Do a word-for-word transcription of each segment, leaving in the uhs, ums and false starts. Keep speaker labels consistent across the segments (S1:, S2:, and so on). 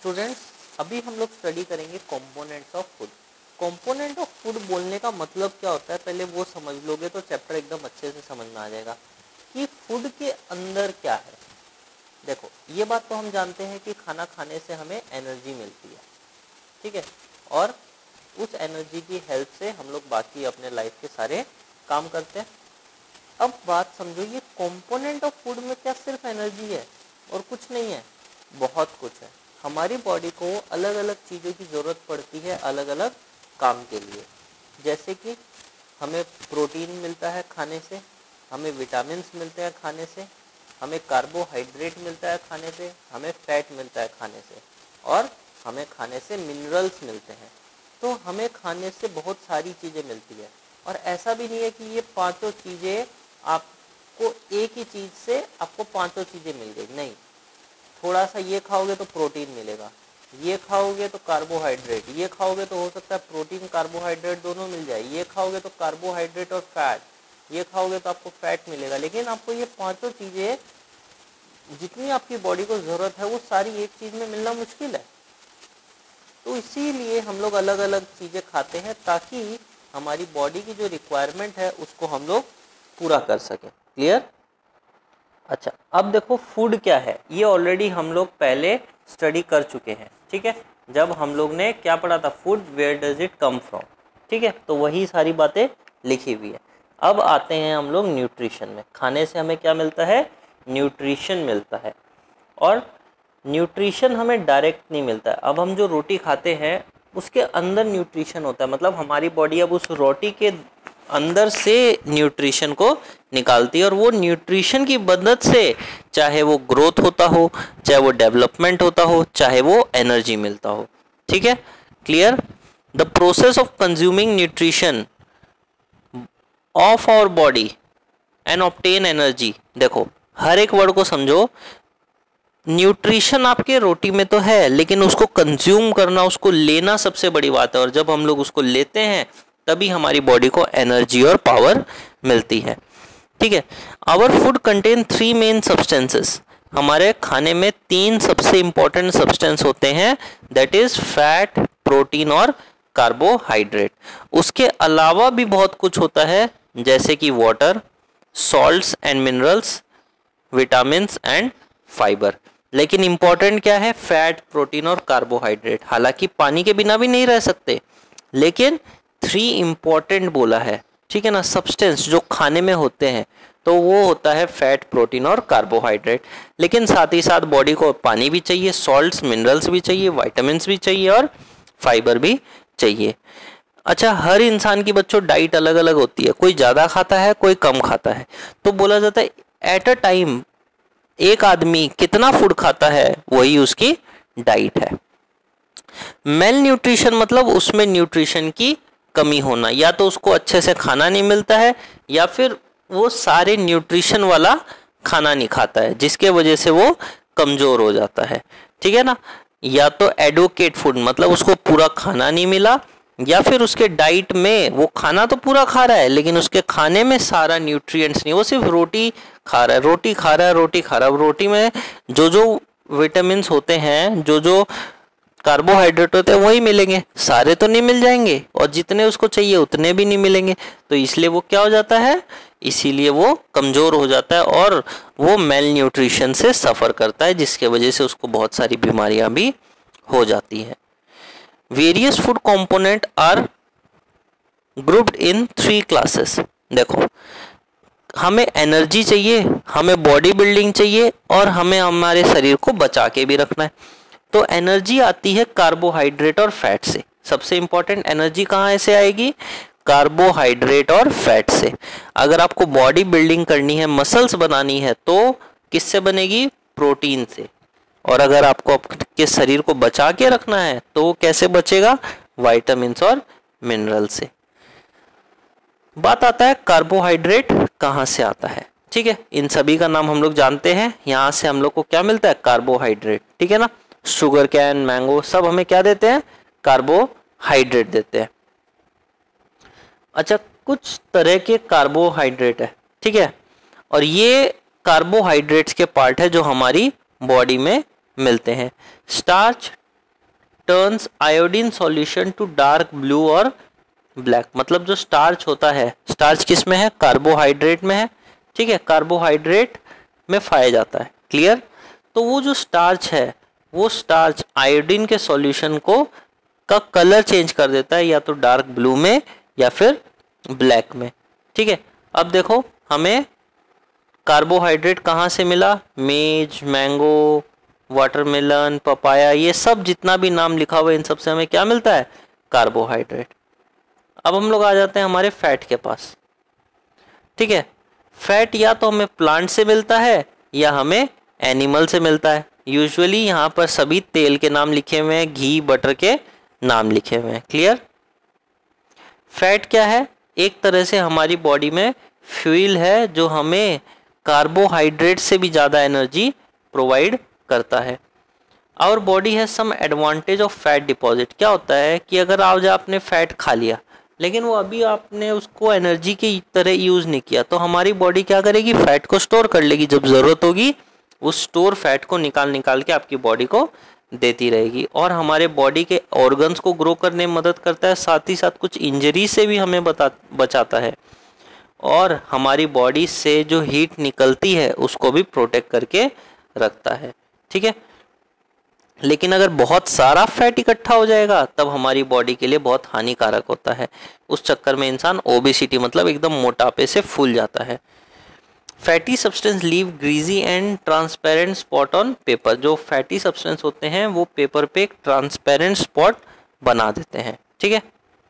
S1: Students, अभी हम लोग स्टडी करेंगे components of food. Component of food बोलने का मतलब क्या होता है, पहले वो समझ लोगे तो चैप्टर एकदम अच्छे से समझ में आ जाएगा कि फूड के अंदर क्या है। देखो, ये बात तो हम जानते हैं कि खाना खाने से हमें एनर्जी मिलती है, ठीक है, और उस एनर्जी की हेल्प से हम लोग बाकी अपने लाइफ के सारे काम करते हैं। अब बात समझो, ये कंपोनेंट ऑफ फूड में क्या सिर्फ एनर्जी है और कुछ नहीं है? बहुत कुछ है। हमारी बॉडी को अलग अलग चीज़ों की ज़रूरत पड़ती है अलग अलग काम के लिए। जैसे कि हमें प्रोटीन मिलता है खाने से, हमें विटामिन्स मिलते हैं खाने से, हमें कार्बोहाइड्रेट मिलता है खाने से, हमें फैट मिलता है खाने से, और हमें खाने से मिनरल्स मिलते हैं। तो हमें खाने से बहुत सारी चीज़ें मिलती है। और ऐसा भी नहीं है कि ये पांचों चीज़ें आपको एक ही चीज़ से आपको पांचों चीज़ें मिल गई, नहीं। थोड़ा सा ये खाओगे तो प्रोटीन मिलेगा, ये खाओगे तो कार्बोहाइड्रेट, ये खाओगे तो हो सकता है प्रोटीन कार्बोहाइड्रेट दोनों मिल जाए, ये खाओगे तो कार्बोहाइड्रेट और फैट, ये खाओगे तो आपको फैट मिलेगा। लेकिन आपको ये पांचों चीज़ें जितनी आपकी बॉडी को ज़रूरत है वो सारी एक चीज़ में मिलना मुश्किल है। तो इसीलिए हम लोग अलग अलग चीज़ें खाते हैं ताकि हमारी बॉडी की जो रिक्वायरमेंट है उसको हम लोग पूरा कर सकें। क्लियर? अच्छा, अब देखो फूड क्या है, ये ऑलरेडी हम लोग पहले स्टडी कर चुके हैं, ठीक है। जब हम लोग ने क्या पढ़ा था, food where does it come from, ठीक है, तो वही सारी बातें लिखी हुई है। अब आते हैं हम लोग न्यूट्रिशन में। खाने से हमें क्या मिलता है? न्यूट्रिशन मिलता है। और न्यूट्रिशन हमें डायरेक्ट नहीं मिलता है। अब हम जो रोटी खाते हैं उसके अंदर न्यूट्रिशन होता है, मतलब हमारी बॉडी अब उस रोटी के अंदर से न्यूट्रिशन को निकालती है, और वो न्यूट्रिशन की मदद से चाहे वो ग्रोथ होता हो, चाहे वो डेवलपमेंट होता हो, चाहे वो एनर्जी मिलता हो, ठीक है। Clear? The process of consuming nutrition of our body and obtain energy. देखो, हर एक वर्ड को समझो। न्यूट्रिशन आपके रोटी में तो है, लेकिन उसको कंज्यूम करना, उसको लेना सबसे बड़ी बात है। और जब हम लोग उसको लेते हैं तभी हमारी बॉडी को एनर्जी और पावर मिलती है, ठीक है। Our food contain three main substances. हमारे खाने में तीन सबसे इंपॉर्टेंट सब्सटेंस होते हैं, दैट इज फैट, प्रोटीन और कार्बोहाइड्रेट। उसके अलावा भी बहुत कुछ होता है, जैसे कि water, salts and minerals, vitamins and fibre. लेकिन इंपॉर्टेंट क्या है? फैट, प्रोटीन और कार्बोहाइड्रेट। हालांकि पानी के बिना भी नहीं रह सकते, लेकिन थ्री इंपॉर्टेंट बोला है, ठीक है ना, सब्सटेंस जो खाने में होते हैं। तो वो होता है फैट, प्रोटीन और कार्बोहाइड्रेट। लेकिन साथ ही साथ बॉडी को पानी भी चाहिए, सॉल्ट्स, मिनरल्स भी चाहिए, विटामिन्स भी चाहिए और फाइबर भी चाहिए। अच्छा, हर इंसान की बच्चों डाइट अलग अलग होती है, कोई ज़्यादा खाता है, कोई कम खाता है। तो बोला जाता है एट अ टाइम एक आदमी कितना फूड खाता है वही उसकी डाइट है। मेल न्यूट्रिशन मतलब उसमें न्यूट्रिशन की कमी होना, या तो उसको अच्छे से खाना नहीं मिलता है, या फिर वो सारे न्यूट्रिशन वाला खाना नहीं खाता है, जिसके वजह से वो कमज़ोर हो जाता है, ठीक है ना। या तो एडवोकेट फूड मतलब उसको पूरा खाना नहीं मिला, या फिर उसके डाइट में वो खाना तो पूरा खा रहा है लेकिन उसके खाने में सारा न्यूट्रिएंट्स नहीं, वो सिर्फ रोटी खा रहा है रोटी खा रहा है रोटी खा रहा है। रोटी में जो जो विटामिन्स होते हैं, जो जो कार्बोहाइड्रेट होते हैं वही मिलेंगे, सारे तो नहीं मिल जाएंगे, और जितने उसको चाहिए उतने भी नहीं मिलेंगे। तो इसलिए वो क्या हो जाता है, इसीलिए वो कमज़ोर हो जाता है और वो मेल न्यूट्रिशन से सफ़र करता है, जिसके वजह से उसको बहुत सारी बीमारियां भी हो जाती हैं। Various food component are grouped in three classes. देखो, हमें एनर्जी चाहिए, हमें बॉडी बिल्डिंग चाहिए, और हमें हमारे शरीर को बचा के भी रखना है। तो एनर्जी आती है कार्बोहाइड्रेट और फैट से। सबसे इंपॉर्टेंट, एनर्जी कहाँ से आएगी? कार्बोहाइड्रेट और फैट से। अगर आपको बॉडी बिल्डिंग करनी है, मसल्स बनानी है, तो किससे बनेगी? प्रोटीन से। और अगर आपको आपके शरीर को बचा के रखना है तो वो कैसे बचेगा? विटामिन्स और मिनरल से। बात आता है कार्बोहाइड्रेट कहाँ से आता है, ठीक है। इन सभी का नाम हम लोग जानते हैं। यहाँ से हम लोग को क्या मिलता है? कार्बोहाइड्रेट, ठीक है ना। शुगर कैन, मैंगो सब हमें क्या देते हैं? कार्बोहाइड्रेट देते हैं। अच्छा, कुछ तरह के कार्बोहाइड्रेट है, ठीक है, और ये कार्बोहाइड्रेट्स के पार्ट है जो हमारी बॉडी में मिलते हैं। Starch, turns iodine solution to dark blue और ब्लैक। मतलब जो स्टार्च होता है, स्टार्च किस में है? कार्बोहाइड्रेट में है, ठीक है, कार्बोहाइड्रेट में पाया जाता है। क्लियर? तो वो जो स्टार्च है, वो स्टार्च आयोडीन के सॉल्यूशन को का कलर चेंज कर देता है, या तो डार्क ब्लू में या फिर ब्लैक में। ठीक है, अब देखो हमें कार्बोहाइड्रेट कहाँ से मिला? मेज, मैंगो, वाटरमेलन, पपाया, ये सब जितना भी नाम लिखा हुआ है इन सब से हमें क्या मिलता है? कार्बोहाइड्रेट। अब हम लोग आ जाते हैं हमारे फैट के पास। ठीक है, फैट या तो हमें प्लांट से मिलता है या हमें एनिमल से मिलता है। यूजुअली यहाँ पर सभी तेल के नाम लिखे हुए हैं, घी, बटर के नाम लिखे हुए हैं। क्लियर? फैट क्या है? एक तरह से हमारी बॉडी में फ्यूल है जो हमें कार्बोहाइड्रेट से भी ज़्यादा एनर्जी प्रोवाइड करता है। आवर बॉडी है some advantage of fat deposit. क्या होता है कि अगर आज आपने फैट खा लिया लेकिन वो अभी आपने उसको एनर्जी की तरह यूज़ नहीं किया, तो हमारी बॉडी क्या करेगी? फैट को स्टोर कर लेगी। जब ज़रूरत होगी उस स्टोर फैट को निकाल निकाल के आपकी बॉडी को देती रहेगी, और हमारे बॉडी के ऑर्गन्स को ग्रो करने में मदद करता है, साथ ही साथ कुछ इंजरी से भी हमें बता बचाता है, और हमारी बॉडी से जो हीट निकलती है उसको भी प्रोटेक्ट करके रखता है। ठीक है, लेकिन अगर बहुत सारा फैट इकट्ठा हो जाएगा तब हमारी बॉडी के लिए बहुत हानिकारक होता है। उस चक्कर में इंसान ओबेसिटी मतलब एकदम मोटापे से फूल जाता है। Fatty substance leave greasy and transparent spot on paper. जो फैटी सब्सटेंस होते हैं वो पेपर पे एक ट्रांसपेरेंट स्पॉट बना देते हैं। ठीक है,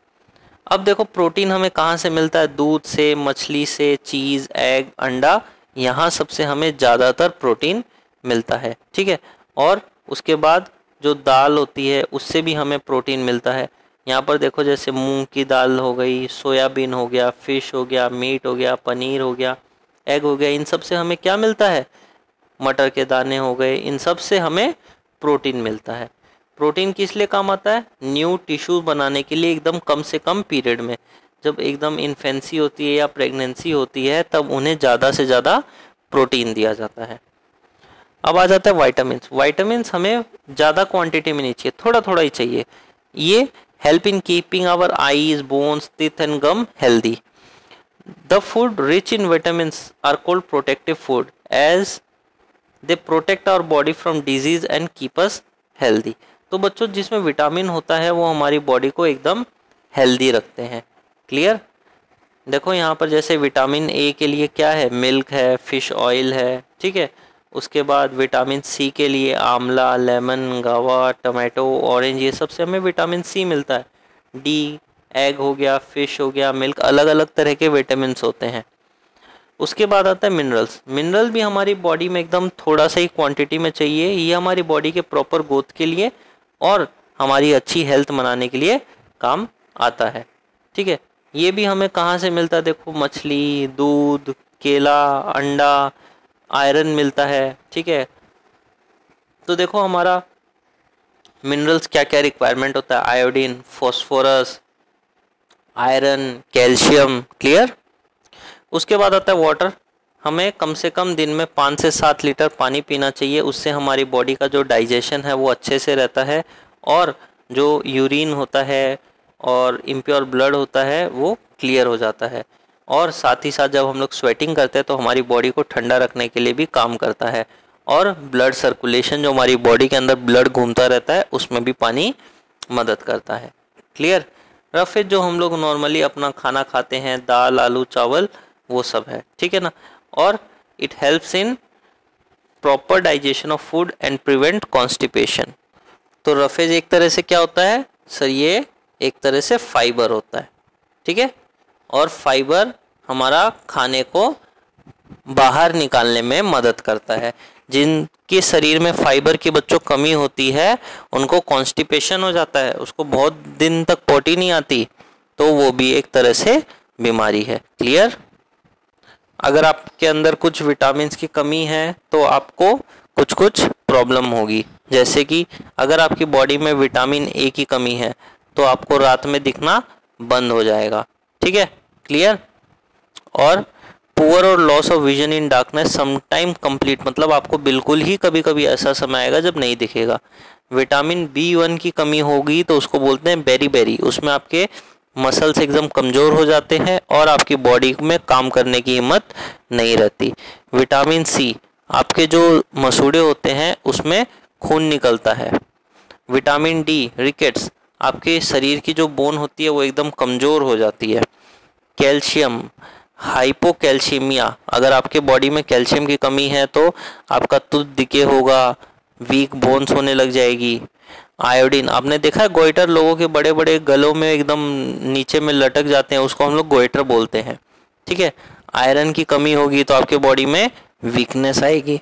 S1: अब देखो प्रोटीन हमें कहाँ से मिलता है? दूध से, मछली से, चीज़, एग, अंडा, यहाँ सबसे हमें ज़्यादातर प्रोटीन मिलता है। ठीक है, और उसके बाद जो दाल होती है उससे भी हमें प्रोटीन मिलता है। यहाँ पर देखो जैसे मूंग की दाल हो गई, सोयाबीन हो गया, फिश हो गया, मीट हो गया, पनीर हो गया, एग हो गया, इन सब से हमें क्या मिलता है? मटर के दाने हो गए, इन सब से हमें प्रोटीन मिलता है। प्रोटीन किस लिए काम आता है? न्यू टिश्यू बनाने के लिए एकदम कम से कम पीरियड में। जब एकदम इन्फेंसी होती है या प्रेगनेंसी होती है तब उन्हें ज़्यादा से ज़्यादा प्रोटीन दिया जाता है। अब आ जाता है वाइटामिन्स। वाइटामिन्स हमें ज़्यादा क्वांटिटी में नहीं चाहिए, थोड़ा थोड़ा ही चाहिए। ये help in keeping our eyes, bones, teeth and gum healthy. The food rich in vitamins are called protective food as they protect our body from disease and keep us healthy. तो बच्चों जिसमें विटामिन होता है वो हमारी body को एकदम healthy रखते हैं। क्लियर? देखो यहाँ पर जैसे विटामिन ए के लिए क्या है? मिल्क है, फिश ऑयल है। ठीक है, उसके बाद विटामिन सी के लिए आंवला, लेमन, गावा, टमाटो, ऑरेंज, ये सब से हमें विटामिन सी मिलता है। डी, एग हो गया, फिश हो गया, मिल्क, अलग अलग तरह के विटामिन्स होते हैं। उसके बाद आता है मिनरल्स। मिनरल भी हमारी बॉडी में एकदम थोड़ा सा ही क्वांटिटी में चाहिए। ये हमारी बॉडी के प्रॉपर ग्रोथ के लिए और हमारी अच्छी हेल्थ बनाने के लिए काम आता है। ठीक है, ये भी हमें कहाँ से मिलता है? देखो मछली, दूध, केला, अंडा, आयरन मिलता है। ठीक है, तो देखो हमारा मिनरल्स क्या क्या रिक्वायरमेंट होता है? Iodine, phosphorus, iron, calcium. Clear? उसके बाद आता है वाटर। हमें कम से कम दिन में पाँच से सात लीटर पानी पीना चाहिए। उससे हमारी बॉडी का जो डाइजेशन है वो अच्छे से रहता है, और जो यूरिन होता है और इम्प्योर ब्लड होता है वो क्लियर हो जाता है। और साथ ही साथ जब हम लोग स्वेटिंग करते हैं तो हमारी बॉडी को ठंडा रखने के लिए भी काम करता है, और ब्लड सर्कुलेशन, जो हमारी बॉडी के अंदर ब्लड घूमता रहता है, उसमें भी पानी मदद करता है। क्लियर? रफेज जो हम लोग नॉर्मली अपना खाना खाते हैं, दाल, आलू, चावल, वो सब है। ठीक है ना? और it helps in proper digestion of food and prevent constipation. तो रफेज एक तरह से क्या होता है सर? ये एक तरह से फाइबर होता है। ठीक है, और फाइबर हमारा खाने को बाहर निकालने में मदद करता है। जिनके शरीर में फाइबर की बच्चों कमी होती है उनको कॉन्स्टिपेशन हो जाता है, उसको बहुत दिन तक पोटी नहीं आती, तो वो भी एक तरह से बीमारी है। क्लियर? अगर आपके अंदर कुछ विटामिन्स की कमी है तो आपको कुछ कुछ प्रॉब्लम होगी। जैसे कि अगर आपकी बॉडी में विटामिन ए की कमी है तो आपको रात में दिखना बंद हो जाएगा। ठीक है? क्लियर? और पुअर और loss of vision in darkness sometime complete, मतलब आपको बिल्कुल ही कभी कभी ऐसा समय आएगा जब नहीं दिखेगा। विटामिन बी वन की कमी होगी तो उसको बोलते हैं बेरी बेरी, उसमें आपके मसल्स एकदम कमज़ोर हो जाते हैं और आपकी बॉडी में काम करने की हिम्मत नहीं रहती। विटामिन सी, आपके जो मसूड़े होते हैं उसमें खून निकलता है। विटामिन डी, रिकेट्स, आपके शरीर की जो बोन होती है वो एकदम कमज़ोर हो जाती है। कैल्शियम, हाइपोकैल्शियमिया, अगर आपके बॉडी में कैल्शियम की कमी है तो आपका टूथ डिके होगा, वीक बोन्स होने लग जाएगी। आयोडीन, आपने देखा है गोइटर लोगों के बड़े बड़े गलों में एकदम नीचे में लटक जाते हैं, उसको हम लोग गोइटर बोलते हैं, ठीक है। आयरन की कमी होगी तो आपके बॉडी में वीकनेस आएगी।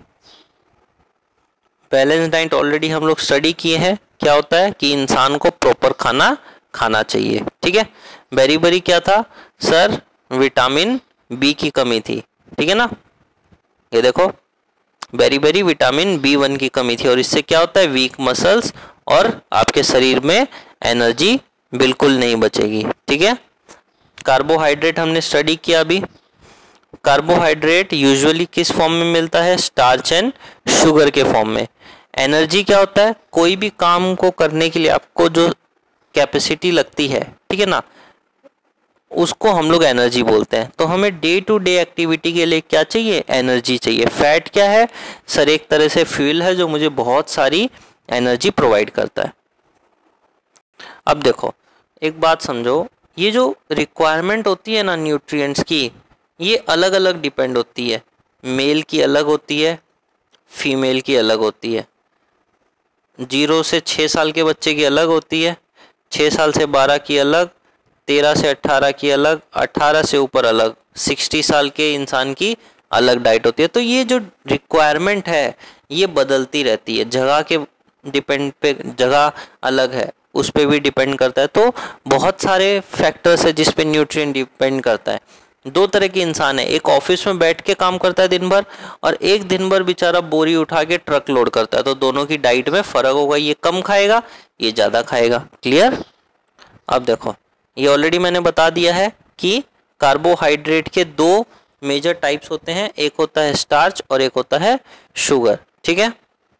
S1: बैलेंस डाइट ऑलरेडी हम लोग स्टडी किए हैं, क्या होता है कि इंसान को प्रॉपर खाना खाना चाहिए, ठीक है। बेरी बेरी क्या था सर? विटामिन बी की कमी थी, ठीक है ना। ये देखो beriberi vitamin B one की कमी थी और इससे क्या होता है? वीक मसल्स और आपके शरीर में एनर्जी बिल्कुल नहीं बचेगी, ठीक है। कार्बोहाइड्रेट हमने स्टडी किया अभी। कार्बोहाइड्रेट यूजुअली किस फॉर्म में मिलता है? स्टार्च एंड शुगर के फॉर्म में। एनर्जी क्या होता है? कोई भी काम को करने के लिए आपको जो कैपेसिटी लगती है, ठीक है ना, उसको हम लोग एनर्जी बोलते हैं। तो हमें डे टू डे एक्टिविटी के लिए क्या चाहिए? एनर्जी चाहिए। फैट क्या है सर? एक तरह से फ्यूल है जो मुझे बहुत सारी एनर्जी प्रोवाइड करता है। अब देखो एक बात समझो, ये जो रिक्वायरमेंट होती है ना न्यूट्रिएंट्स की, ये अलग अलग डिपेंड होती है। मेल की अलग होती है, फीमेल की अलग होती है। जीरो से छः साल के बच्चे की अलग होती है, छः साल से बारह की अलग, तेरह से अट्ठारह की अलग, अट्ठारह से ऊपर अलग, सिक्सटी साल के इंसान की अलग डाइट होती है। तो ये जो रिक्वायरमेंट है ये बदलती रहती है, जगह के डिपेंड पे, जगह अलग है उस पर भी डिपेंड करता है। तो बहुत सारे फैक्टर्स है जिस पे न्यूट्रिएंट डिपेंड करता है। दो तरह के इंसान है, एक ऑफिस में बैठ के काम करता है दिन भर और एक दिन भर बेचारा बोरी उठा के ट्रक लोड करता है। तो दोनों की डाइट में फर्क होगा, ये कम खाएगा ये ज़्यादा खाएगा। क्लियर? अब देखो ये ऑलरेडी मैंने बता दिया है कि कार्बोहाइड्रेट के दो मेजर टाइप्स होते हैं, एक होता है स्टार्च और एक होता है शुगर, ठीक है।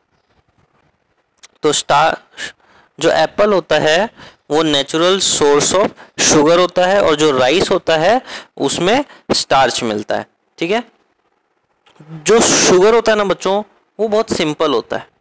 S1: तो स्टार्च जो एप्पल होता है वो नेचुरल सोर्स ऑफ शुगर होता है और जो राइस होता है उसमें स्टार्च मिलता है, ठीक है। जो शुगर होता है ना बच्चों वो बहुत सिंपल होता है,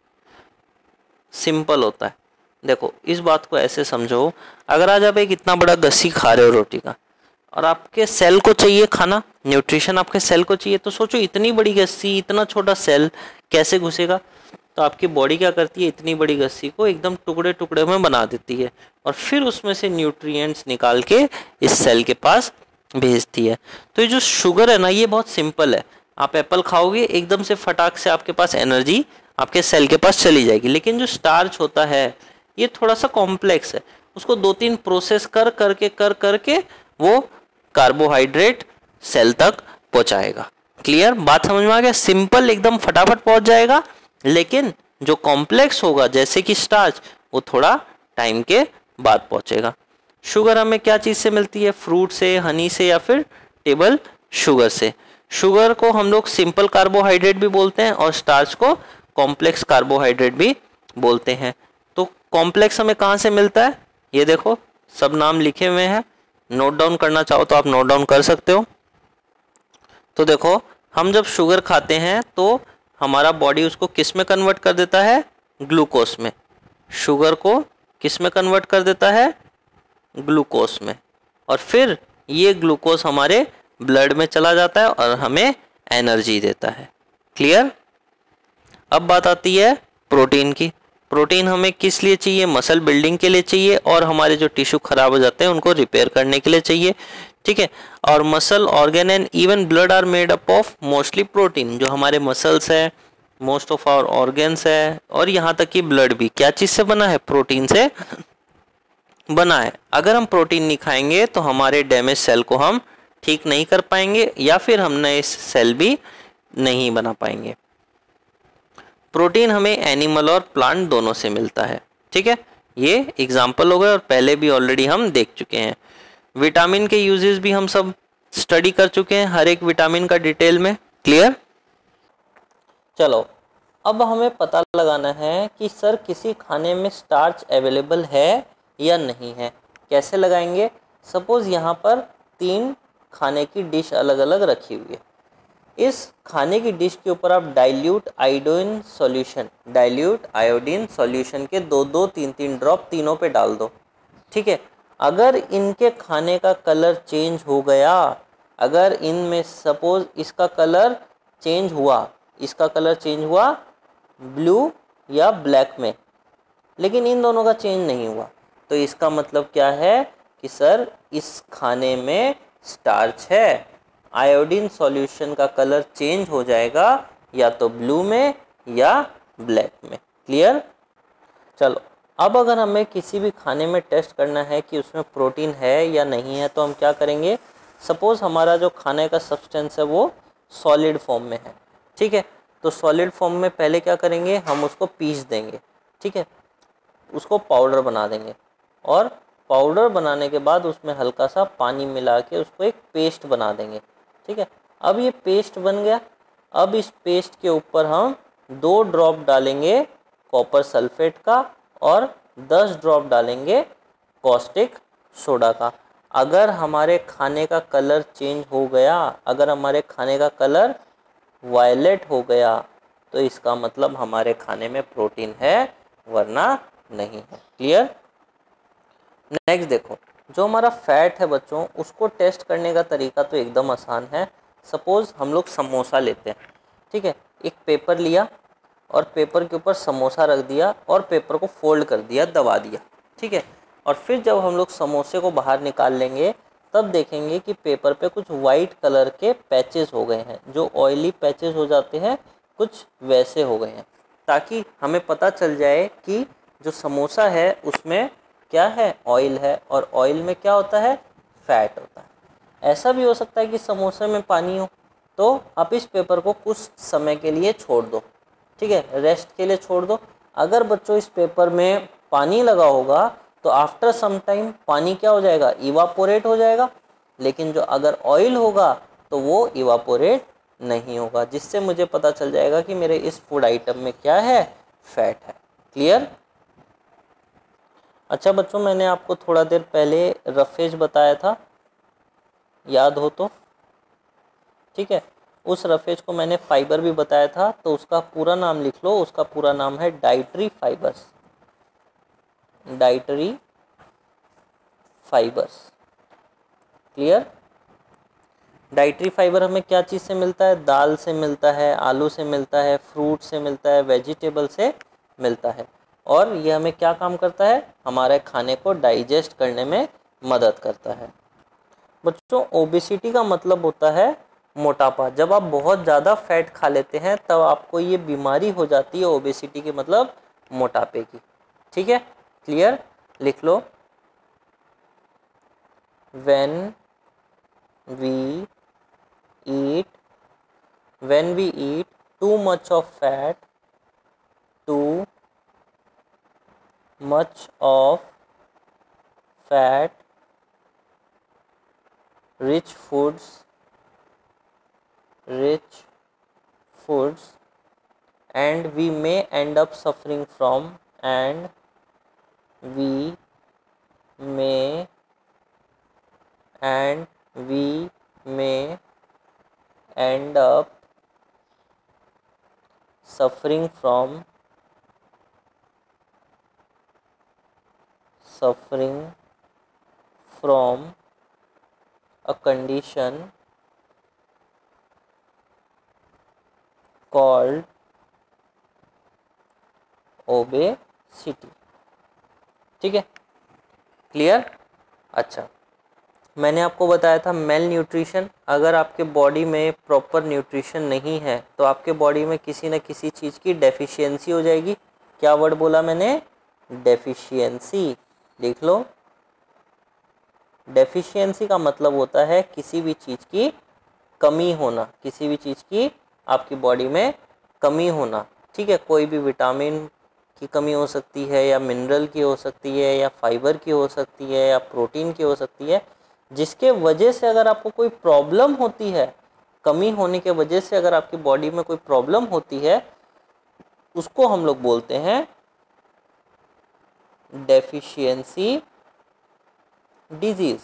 S1: सिंपल होता है। देखो इस बात को ऐसे समझो, अगर आज आप एक इतना बड़ा गस्सी खा रहे हो रोटी का और आपके सेल को चाहिए खाना, न्यूट्रिशन आपके सेल को चाहिए, तो सोचो इतनी बड़ी गस्सी इतना छोटा सेल कैसे घुसेगा। तो आपकी बॉडी क्या करती है, इतनी बड़ी गस्सी को एकदम टुकड़े टुकड़े में बना देती है और फिर उसमें से न्यूट्रिएंट्स निकाल के इस सेल के पास भेजती है। तो ये जो शुगर है ना ये बहुत सिंपल है, आप एप्पल खाओगे एकदम से फटाक से आपके पास एनर्जी आपके सेल के पास चली जाएगी। लेकिन जो स्टार्च होता है ये थोड़ा सा कॉम्प्लेक्स है, उसको दो तीन प्रोसेस कर करके कर करके वो कार्बोहाइड्रेट सेल तक पहुंचाएगा। क्लियर? बात समझ में आ गया? सिंपल एकदम फटाफट पहुंच जाएगा, लेकिन जो कॉम्प्लेक्स होगा जैसे कि स्टार्च वो थोड़ा टाइम के बाद पहुंचेगा। शुगर हमें क्या चीज़ से मिलती है? फ्रूट से, हनी से या फिर टेबल शुगर से। शुगर को हम लोग सिंपल कार्बोहाइड्रेट भी बोलते हैं और स्टार्च को कॉम्प्लेक्स कार्बोहाइड्रेट भी बोलते हैं। तो कॉम्प्लेक्स हमें कहाँ से मिलता है? ये देखो सब नाम लिखे हुए हैं, नोट डाउन करना चाहो तो आप नोट डाउन कर सकते हो। तो देखो हम जब शुगर खाते हैं तो हमारा बॉडी उसको किस में कन्वर्ट कर देता है? ग्लूकोज में। शुगर को किस में कन्वर्ट कर देता है? ग्लूकोज में। और फिर ये ग्लूकोज हमारे ब्लड में चला जाता है और हमें एनर्जी देता है। क्लियर? अब बात आती है प्रोटीन की। प्रोटीन हमें किस लिए चाहिए? मसल बिल्डिंग के लिए चाहिए और हमारे जो टिश्यू खराब हो जाते हैं उनको रिपेयर करने के लिए चाहिए, ठीक है। और muscle, organ and even blood are made up of mostly protein. जो हमारे मसल्स है, मोस्ट ऑफ आवर ऑर्गन्स है और यहाँ तक कि ब्लड भी क्या चीज़ से बना है? प्रोटीन से बना है। अगर हम प्रोटीन नहीं खाएंगे तो हमारे डैमेज सेल को हम ठीक नहीं कर पाएंगे या फिर हम नए सेल भी नहीं बना पाएंगे। प्रोटीन हमें एनिमल और प्लांट दोनों से मिलता है, ठीक है। ये एग्जाम्पल हो गए और पहले भी ऑलरेडी हम देख चुके हैं। विटामिन के यूजेस भी हम सब स्टडी कर चुके हैं हर एक विटामिन का डिटेल में। क्लियर? चलो अब हमें पता लगाना है कि सर किसी खाने में स्टार्च अवेलेबल है या नहीं है। कैसे लगाएंगे? सपोज यहाँ पर तीन खाने की डिश अलग अलग रखी हुई है। इस खाने की डिश के ऊपर आप dilute iodine solution dilute iodine solution के दो दो तीन तीन ड्रॉप तीनों पे डाल दो। ठीक है, अगर इनके खाने का कलर चेंज हो गया, अगर इनमें सपोज इसका कलर चेंज हुआ, इसका कलर चेंज हुआ ब्लू या ब्लैक में, लेकिन इन दोनों का चेंज नहीं हुआ, तो इसका मतलब क्या है कि सर इस खाने में स्टार्च है। आयोडीन सॉल्यूशन का कलर चेंज हो जाएगा या तो ब्लू में या ब्लैक में। क्लियर? चलो अब अगर हमें किसी भी खाने में टेस्ट करना है कि उसमें प्रोटीन है या नहीं है, तो हम क्या करेंगे? सपोज हमारा जो खाने का सब्सटेंस है वो सॉलिड फॉर्म में है। ठीक है, तो सॉलिड फॉर्म में पहले क्या करेंगे? हम उसको पीस देंगे। ठीक है, उसको पाउडर बना देंगे और पाउडर बनाने के बाद उसमें हल्का सा पानी मिला के उसको एक पेस्ट बना देंगे। ठीक है, अब ये पेस्ट बन गया। अब इस पेस्ट के ऊपर हम दो ड्रॉप डालेंगे कॉपर सल्फेट का और दस ड्रॉप डालेंगे कॉस्टिक सोडा का। अगर हमारे खाने का कलर चेंज हो गया, अगर हमारे खाने का कलर वायलेट हो गया, तो इसका मतलब हमारे खाने में प्रोटीन है, वरना नहीं है। क्लियर? नेक्स्ट देखो, जो हमारा फैट है बच्चों, उसको टेस्ट करने का तरीका तो एकदम आसान है। सपोज हम लोग समोसा लेते हैं। ठीक है, एक पेपर लिया और पेपर के ऊपर समोसा रख दिया और पेपर को फोल्ड कर दिया, दबा दिया। ठीक है, और फिर जब हम लोग समोसे को बाहर निकाल लेंगे तब देखेंगे कि पेपर पे कुछ वाइट कलर के पैचेस हो गए हैं, जो ऑयली पैचेस हो जाते हैं कुछ वैसे हो गए हैं, ताकि हमें पता चल जाए कि जो समोसा है उसमें क्या है? ऑयल है, और ऑयल में क्या होता है? फैट होता है। ऐसा भी हो सकता है कि समोसे में पानी हो, तो आप इस पेपर को कुछ समय के लिए छोड़ दो। ठीक है, रेस्ट के लिए छोड़ दो। अगर बच्चों इस पेपर में पानी लगा होगा तो आफ्टर सम टाइम पानी क्या हो जाएगा? इवापोरेट हो जाएगा। लेकिन जो अगर ऑयल होगा तो वो इवापोरेट नहीं होगा, जिससे मुझे पता चल जाएगा कि मेरे इस फूड आइटम में क्या है? फैट है। क्लियर? अच्छा बच्चों, मैंने आपको थोड़ा देर पहले रफेज बताया था, याद हो तो? ठीक है, उस रफेज को मैंने फाइबर भी बताया था, तो उसका पूरा नाम लिख लो। उसका पूरा नाम है dietary fibres. Dietary fibres. Clear? Dietary fibre हमें क्या चीज़ से मिलता है? दाल से मिलता है, आलू से मिलता है, फ्रूट से मिलता है, वेजिटेबल से मिलता है। और ये हमें क्या काम करता है? हमारे खाने को डाइजेस्ट करने में मदद करता है। बच्चों, ओबेसिटी का मतलब होता है मोटापा। जब आप बहुत ज़्यादा फैट खा लेते हैं तब आपको ये बीमारी हो जाती है ओबेसिटी की, मतलब मोटापे की। ठीक है? क्लियर? लिख लो। When we eat when we eat too much of fat too much of fat rich foods rich foods and we may end up suffering from and we may and we may end up suffering from suffering from a condition called obesity. ठीक है? Clear? अच्छा, मैंने आपको बताया था mail nutrition. अगर आपके body में प्रॉपर न्यूट्रिशन नहीं है तो आपके बॉडी में किसी न किसी चीज़ की डेफिशिएंसी हो जाएगी। क्या वर्ड बोला मैंने? डेफिशिएंसी। लिख लो। डेफिशिएंसी का मतलब होता है किसी भी चीज़ की कमी होना, किसी भी चीज़ की आपकी बॉडी में कमी होना। ठीक है, कोई भी विटामिन की कमी हो सकती है, या मिनरल की हो सकती है, या फाइबर की हो सकती है, या प्रोटीन की हो सकती है। जिसके वजह से अगर आपको कोई प्रॉब्लम होती है, कमी होने के वजह से अगर आपकी बॉडी में कोई प्रॉब्लम होती है, उसको हम लोग बोलते हैं डेफिशिएंसी डिजीज।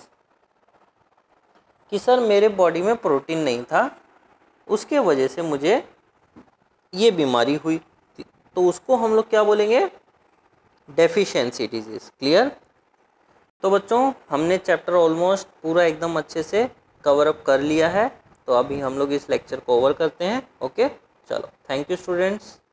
S1: कि सर मेरे बॉडी में प्रोटीन नहीं था, उसके वजह से मुझे ये बीमारी हुई, तो उसको हम लोग क्या बोलेंगे, डेफिशिएंसी डिजीज। क्लियर? तो बच्चों हमने चैप्टर ऑलमोस्ट पूरा एकदम अच्छे से कवर अप कर लिया है, तो अभी हम लोग इस लेक्चर को ओवर करते हैं। ओके, चलो, थैंक यू स्टूडेंट्स।